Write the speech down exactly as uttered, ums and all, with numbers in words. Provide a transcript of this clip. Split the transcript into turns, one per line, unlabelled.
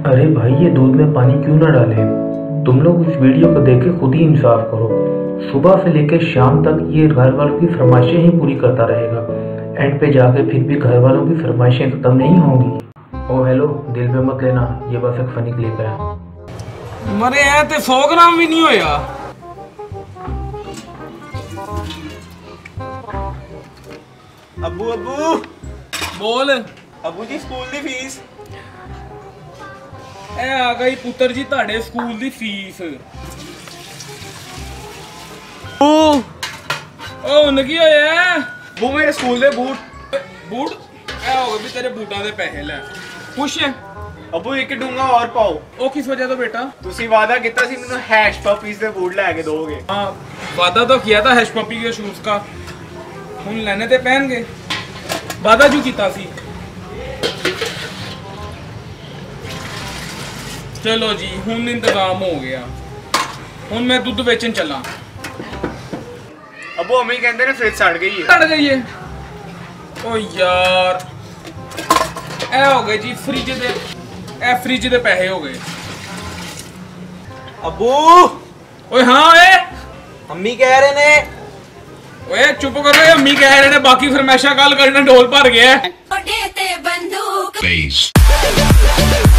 अरे भाई, ये दूध में पानी क्यों ना डाले। तुम लोग इस वीडियो को देख के खुद ही इंसाफ करो। सुबह से लेकर शाम तक ये घर वालों की फरमाइशें ही पूरी करता रहेगा। एंड पे जाके फिर भी घर वालों की फरमाइशें खत्म नहीं होंगी। ओ हेलो, दिल पे मत लेना, ये बस एक फनी क्लिप है।
मरे हैं ते सौ ग्राम भी नहीं होया।
अबू अबू
बोल
अबू जी, स्कूल दी फीस।
ए आ गई पुत्र जी ताड़े स्कूल दी फीस।
ओ
ओ नकी होया
वो मेरे स्कूल दे बूट
बूट ए हो गए भी तेरे बूटां दे पैसे ले खुश है।
अबू एक डूंगा और पाओ।
ओ किस वजह तो बेटा?
तुसी वादा किया सी मैनू हैश पपीज दे बूट लेके दोगे।
हां वादा तो किया था हैश पपी के शूज का, हुन लेने ते पहन गए। वादा जो किया सी। चलो जी हुन इंतजाम हो गया, हुन मैं दूध बेचन चला।
अबू अम्मी कहते ने फ्रिज सड़ गई है।
सड़ गई है? ओ यार ए हो गए जी फ्रिज दे ए फ्रिज दे पैसे हो गए।
अबू
ओए हाँ ओए
अम्मी कह रहे ने।
ओए चुप करो, अम्मी कह रहे ने, बाकी फरमाइशा कल करना ढोल भर गया।
बंदूक